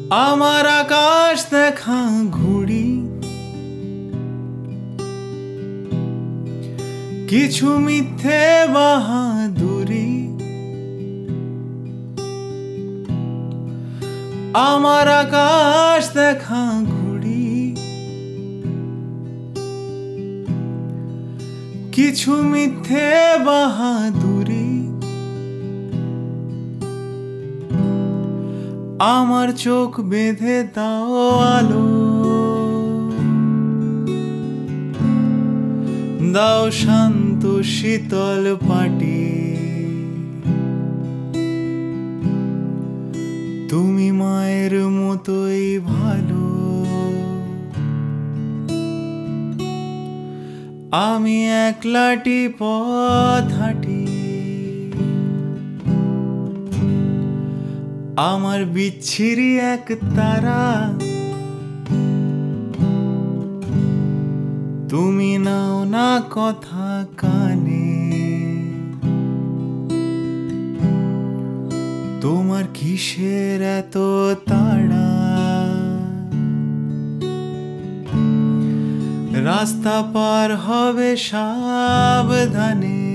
আমার আকাশ দেখা ঘুড়ি কিছু মিথ্যে বাহাদুরি আমার আকাশ দেখা ঘুড়ি কিছু মিথ্যে বাহাদুরি আমার চোখ বেঁধে দাও আলো দাও শান্ত শীতল পাটি তুমি মায়ের মতোই ভালো আমি একলাটি পথ হাঁটি আমার বিচ্ছিরি এক তারা তুমি নাও না কথা কানে তোমার কিসের এত তাড়া রাস্তা পার হবে সাবধানে